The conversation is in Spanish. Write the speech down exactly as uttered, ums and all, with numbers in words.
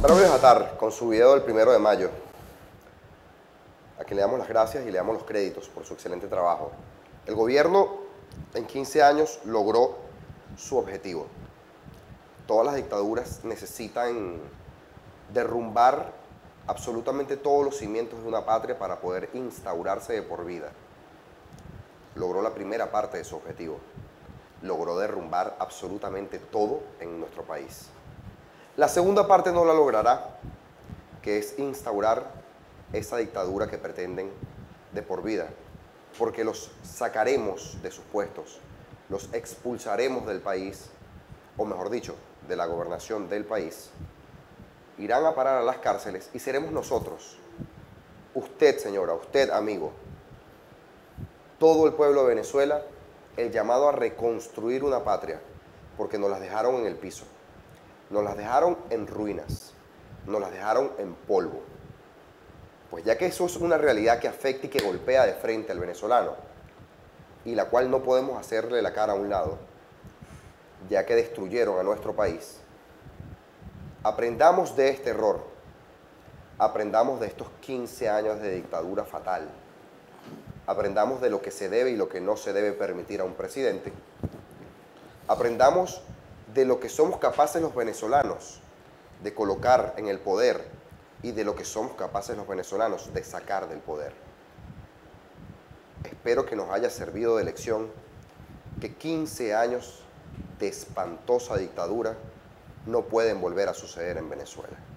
Braulio Jatar, con su video del primero de mayo, a quien le damos las gracias y le damos los créditos por su excelente trabajo. El gobierno en quince años logró su objetivo. Todas las dictaduras necesitan derrumbar absolutamente todos los cimientos de una patria para poder instaurarse de por vida. Logró la primera parte de su objetivo. Logró derrumbar absolutamente todo en nuestro país. La segunda parte no la logrará, que es instaurar esa dictadura que pretenden de por vida, porque los sacaremos de sus puestos, los expulsaremos del país, o mejor dicho, de la gobernación del país, irán a parar a las cárceles y seremos nosotros, usted señora, usted amigo, todo el pueblo de Venezuela, el llamado a reconstruir una patria, porque nos las dejaron en el piso. Nos las dejaron en ruinas, nos las dejaron en polvo. Pues ya que eso es una realidad que afecta y que golpea de frente al venezolano, y la cual no podemos hacerle la cara a un lado, ya que destruyeron a nuestro país, aprendamos de este error, aprendamos de estos quince años de dictadura fatal, aprendamos de lo que se debe y lo que no se debe permitir a un presidente, aprendamos de lo que somos capaces los venezolanos de colocar en el poder y de lo que somos capaces los venezolanos de sacar del poder. Espero que nos haya servido de lección que quince años de espantosa dictadura no pueden volver a suceder en Venezuela.